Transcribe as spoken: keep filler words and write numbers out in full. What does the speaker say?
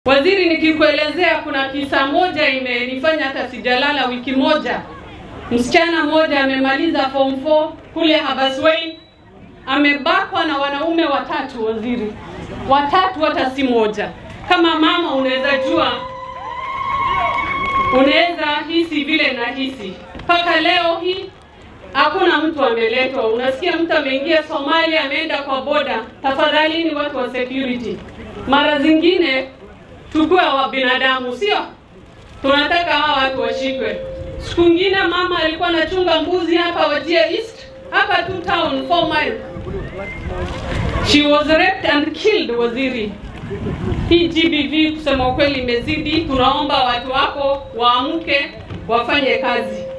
Waziri, nikikuelezea kuna kisa moja imenifanya hata sijalala wiki moja. Msichana mmoja amemaliza form four kule Habaswein, amebakwa na wanaume watatu. Waziri, watatu, hata si moja. Kama mama unaweza jua, unaweza hisi vile na hisi. Paka leo hii hakuna mtu ameletwa. Unasikia mtu ameingia Somalia, ameenda kwa boda. Tafadhali ni watu wa security. Mara zingine tukua wa binadamu, sio? Tunataka hawa watu washikwe. Siku nyingine mama alikuwa anachunga mbuzi hapa Wajir East, hapa tu town four miles. She was raped and killed. Waziri, hii G B V kusema kweli imezidi. Tunaomba watu wako waamke wafanye kazi.